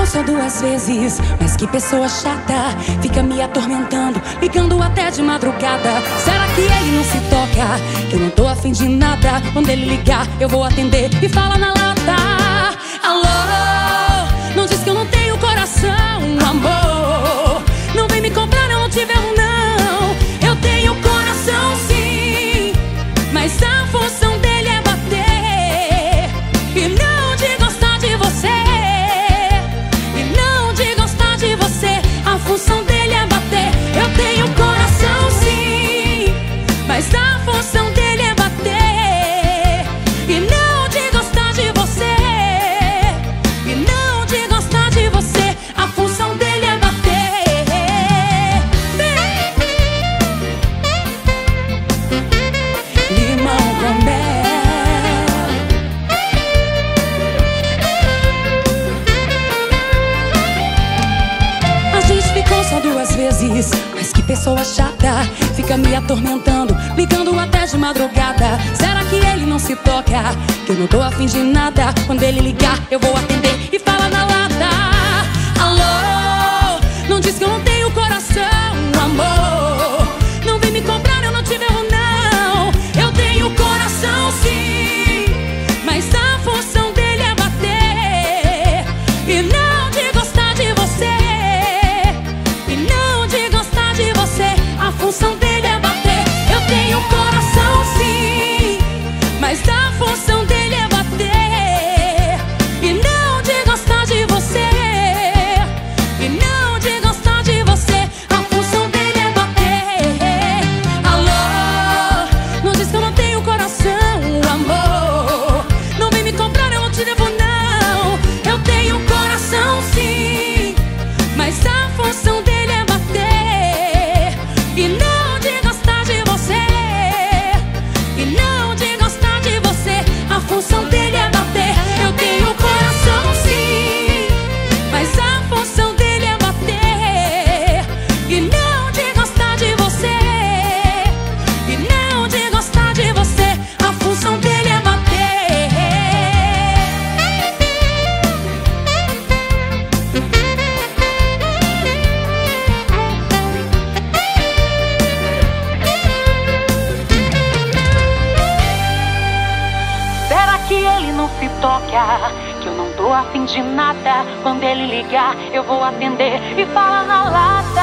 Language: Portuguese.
só 2 vezes, mas que pessoa chata, fica me atormentando, ligando até de madrugada. Será que ele não se toca, que eu não tô afim de nada? Quando ele ligar eu vou atender e fala na lata: alô, não diz que eu não tenho coração, amor. Não vem me comprar, eu não te verro não. Eu tenho coração sim, mas a função dele é bater e não de gostar de você. A função dele é bater. Eu tenho coração sim, mas a função dele é bater e não de gostar de você. E não de gostar de você. A função dele é bater. Limão com mel. A gente ficou só 2 vezes, mas que pessoa chata, fica me atormentando, ligando até de madrugada. Será que ele não se toca, que eu não tô afim de nada? Quando ele ligar eu vou atender e fala na lata: alô, não diz que eu não tenho coração, amor. Não vem me comprar, eu não te verro não. Eu tenho coração sim, mas a função dele é bater e não de gostar de você. A função dele é bater. Eu tenho coração sim, mas a função dele é bater e não de gostar de você. E não de gostar de você. A função dele é bater. Alô, não diz que eu não tenho coração, amor. Não vem me comprar, eu não te devo não. Eu tenho coração sim, mas a função dele é bater e não de gostar de você. E não de gostar de você. A função dele é bater. Eu tenho coração sim, mas a função dele é bater e não de gostar de você. E não de gostar de você. A função dele é bater. Será que ele não se toca, que eu não tô afim de nada? Quando ele ligar eu vou atender e fala na lata: